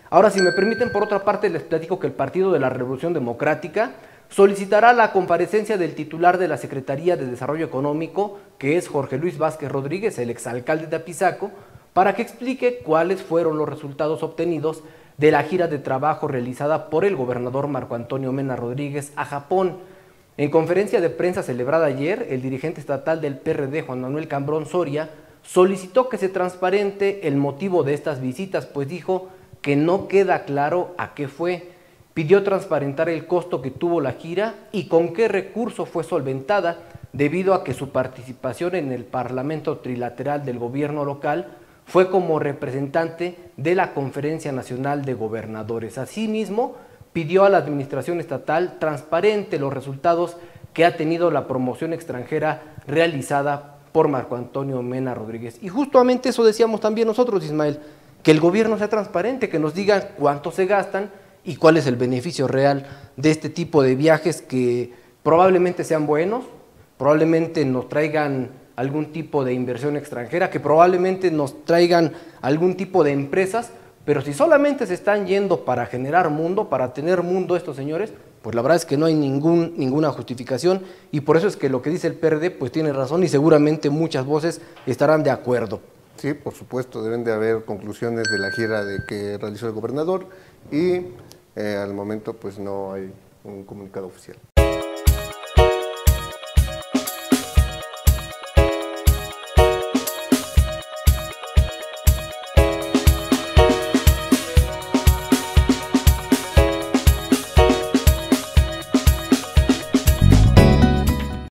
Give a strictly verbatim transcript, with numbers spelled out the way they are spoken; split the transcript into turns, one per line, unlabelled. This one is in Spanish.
Ahora, si me permiten, por otra parte, les platico que el Partido de la Revolución Democrática solicitará la comparecencia del titular de la Secretaría de Desarrollo Económico, que es Jorge Luis Vázquez Rodríguez, el exalcalde de Apizaco, para que explique cuáles fueron los resultados obtenidos de la gira de trabajo realizada por el gobernador Marco Antonio Mena Rodríguez a Japón. En conferencia de prensa celebrada ayer, el dirigente estatal del P R D, Juan Manuel Cambrón Soria, solicitó que se transparente el motivo de estas visitas, pues dijo que no queda claro a qué fue. Pidió transparentar el costo que tuvo la gira y con qué recurso fue solventada, debido a que su participación en el Parlamento Trilateral del gobierno local fue como representante de la Conferencia Nacional de Gobernadores. Asimismo, pidió a la administración estatal transparente los resultados que ha tenido la promoción extranjera realizada por Marco Antonio Mena Rodríguez. Y justamente eso decíamos también nosotros, Ismael, que el gobierno sea transparente, que nos diga cuánto se gastan y cuál es el beneficio real de este tipo de viajes que probablemente sean buenos, probablemente nos traigan algún tipo de inversión extranjera, que probablemente nos traigan algún tipo de empresas, pero si solamente se están yendo para generar mundo, para tener mundo estos señores, pues la verdad es que no hay ningún, ninguna justificación, y por eso es que lo que dice el P R D pues tiene razón y seguramente muchas voces estarán de acuerdo.
Sí, por supuesto, deben de haber conclusiones de la gira de que realizó el gobernador y eh, al momento pues no hay un comunicado oficial.